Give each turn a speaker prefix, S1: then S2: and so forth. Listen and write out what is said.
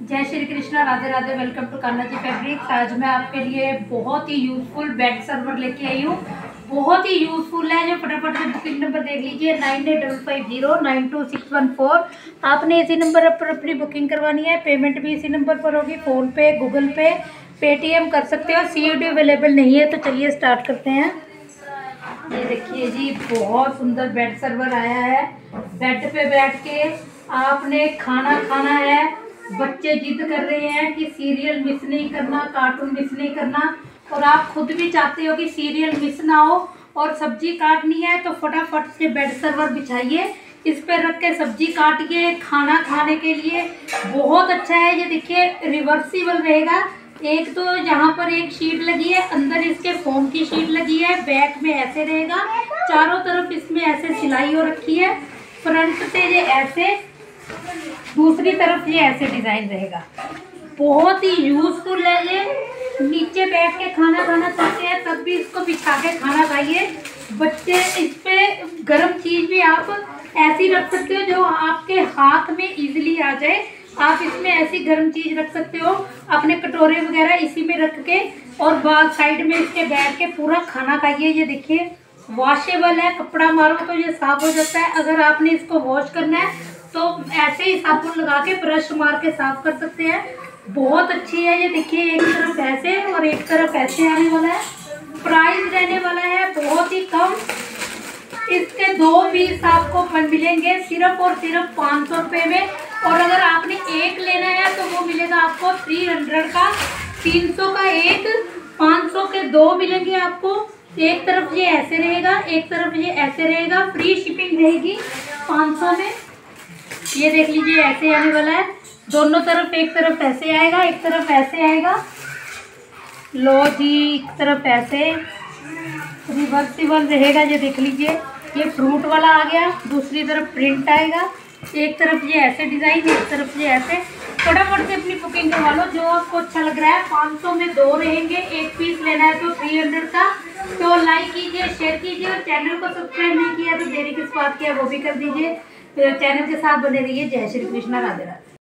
S1: जय Shri Krishna, Radhe Radhe. Welcome to Kanha ji fabrics. आज मैं आपके लिए बहुत ही यूजफुल बेड सर्वर लेके आई हूँ। बहुत ही यूजफुल है। जो फटाफट से बुकिंग नंबर देख लीजिए 9855092614। आपने इसी नंबर पर अपनी बुकिंग करवानी है। पेमेंट भी इसी नंबर पर होगी। फ़ोन पे, गूगल पे, पेटीएम कर सकते हो। COD अवेलेबल नहीं है। तो चलिए स्टार्ट करते हैं। ये देखिए जी, बहुत सुंदर बेड सर्वर आया है। बेड पे बैठ के आपने खाना खाना है। बच्चे जिद कर रहे हैं कि सीरियल मिस नहीं करना, कार्टून मिस नहीं करना, और आप खुद भी चाहते हो कि सीरियल मिस ना हो और सब्जी काटनी है, तो फटाफट से बेड सर्वर बिछाइए। इस पर रख के सब्जी काटिए खाना खाने के लिए। बहुत अच्छा है। ये देखिए, रिवर्सिबल रहेगा। एक तो यहाँ पर एक शीट लगी है, अंदर इसके फोम की शीट लगी है। बैक में ऐसे रहेगा, चारों तरफ इसमें ऐसे सिलाई हो रखी है। फ्रंट से ये ऐसे, दूसरी तरफ ये ऐसे डिजाइन रहेगा। बहुत ही यूजफुल है ये। नीचे बैठ के खाना खाना चाहते हैं तब भी इसको बिछा के खाना खाइए। बच्चे इस पे गर्म चीज भी आप ऐसी रख सकते हो जो आपके हाथ में इजीली आ जाए। आप इसमें ऐसी गर्म चीज रख सकते हो, अपने कटोरे वगैरह इसी में रख के, और बाद साइड में इसके बैठ के पूरा खाना खाइए। ये देखिए, वॉशेबल है। कपड़ा मारो तो ये साफ हो जाता है। अगर आपने इसको वॉश करना है तो ऐसे ही साबुन लगा के ब्रश मार के साफ कर सकते हैं। बहुत अच्छी है। ये देखिए, एक तरफ ऐसे और एक तरफ ऐसे आने वाला है। प्राइस रहने वाला है बहुत ही कम। इसके 2 पीस आपको मिलेंगे सिर्फ और सिर्फ 500 रुपये में। और अगर आपने एक लेना है तो वो मिलेगा आपको 300 का। 300 का एक, 500 के 2 मिलेंगे आपको। एक तरफ ये ऐसे रहेगा, एक तरफ ये ऐसे रहेगा। फ्री शिपिंग रहेगी 500 में। ये देख लीजिए, ऐसे आने वाला है। दोनों तरफ, एक तरफ ऐसे आएगा, एक तरफ ऐसे आएगा। लो जी, एक तरफ ऐसे रिवर्सिबल रहेगा। ये देख लीजिए, ये फ्रूट वाला आ गया। दूसरी तरफ प्रिंट आएगा। एक तरफ ये ऐसे डिजाइन, एक तरफ ये ऐसे। फटाफट से अपनी बुकिंग करवा लो जो आपको अच्छा लग रहा है। 500 में 2 रहेंगे। एक पीस लेना है तो 300 का। तो लाइक कीजिए, शेयर कीजिए, और चैनल को सब्सक्राइब नहीं किया तो देरी किस बात की है वो भी कर दीजिए। चैनल के साथ बने रहिए। जय श्री कृष्णा, राधे राधे।